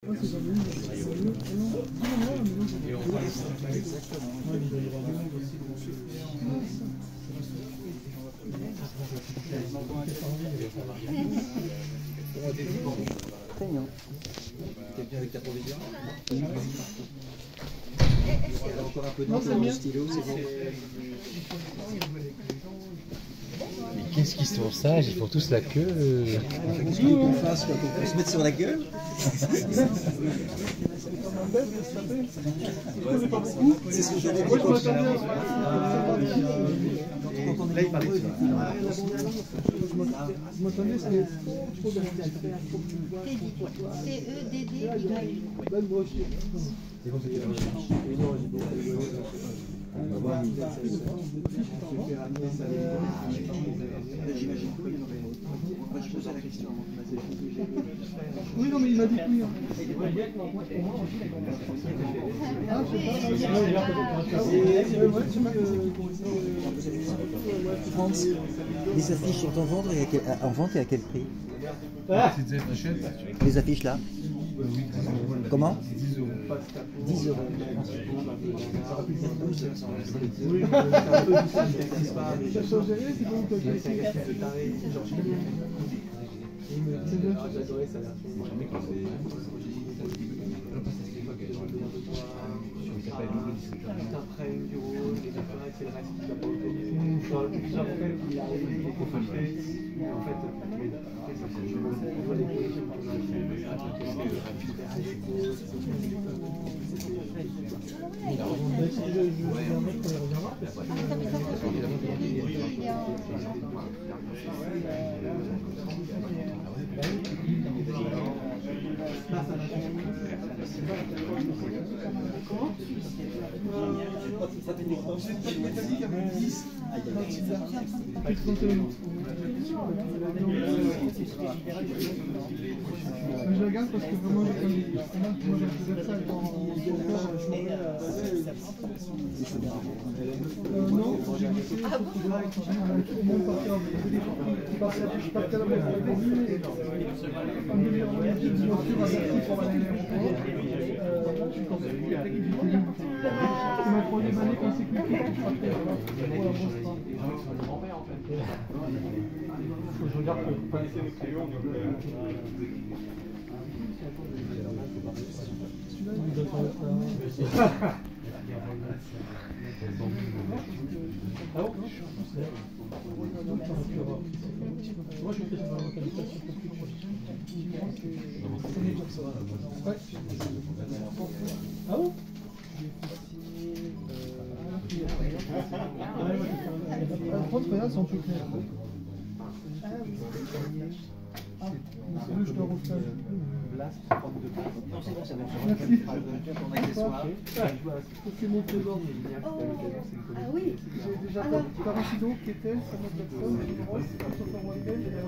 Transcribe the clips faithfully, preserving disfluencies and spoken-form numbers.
T'es bien avec ta provision? Encore un peu de de stylo, c'est bon. Mais qu'est-ce qu'ils sont sages, ils font tous la queue. Qu'est-ce qu'on fasse, quoi, qu'on se mette sur la gueule? C'est ce que j'avais dit quand je là, il parlait de ça. Je m'attendais, c'est C E D D Y. bonne brochure. C'est bon, c'était j'imagine que moi je posais la question. Oui, non, mais il m'a dit oui. Ah, je France, les affiches sont en vente et à quel, en vente et à quel prix? Les affiches là? Comment? dix euros. Ça change rien, c'est bon, toi. C'est bien. Après une bureau, les appareils, c'est le reste qui va pas obtenir. J'en rappelle qu'il a été confiné. En fait, on voit les collections qu'on a Je regarde parce que vraiment, moi je faisais ça quand euh, non, j'ai laissé ce truc-là et tout le monde partait en je partais à la maison pour lui et un demi-heure de voiture avec pour aller à l'aéroport. C'est ma troisième année consécutive que je partais pour la grosse part. Faut que je regarde pour pas laisser les crayons. Celui-là, il doit faire ça. Ah bon? Moi je me fais sur la localisation pour plus proche. Ouais. Ah bon? Par contre, regarde, c'est un peu clair. Ah, c'est le je dois refaire. Non, c'est bon, ça va. Merci. Ton accessoire. C'est mon trésor. Ah oui. J'ai déjà Tarantido qui était sur ma plateforme, le numéro, c'est comme ça sur mon email, et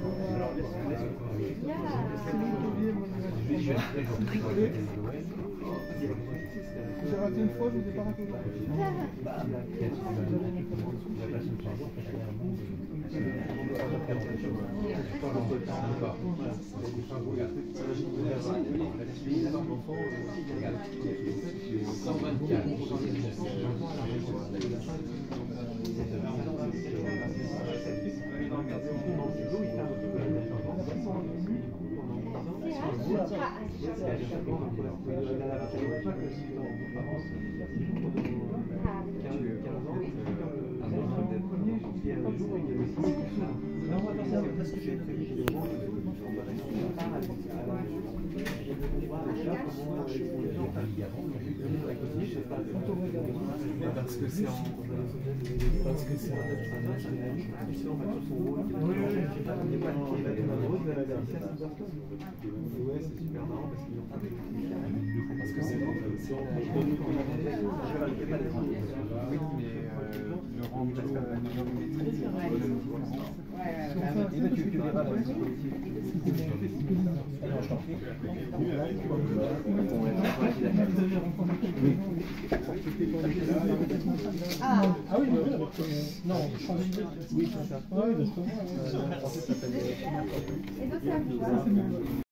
c'est mon collier, mon email. J'ai raté une fois, je ne vous ai pas raté parce que c'est en... Parce que c'est en... Ouais, c'est super marrant parce qu'ils ont pas parce que c'est bon. Oui, mais le rendu de la maîtrise, et là tu verras la musique politique. Alors je t'en prie. Ah, ah oui, bah oui, avec, euh, non, changer d'idée. Oui, c'est ça. Oui, d'accord. Euh, en fait, ça s'appelle...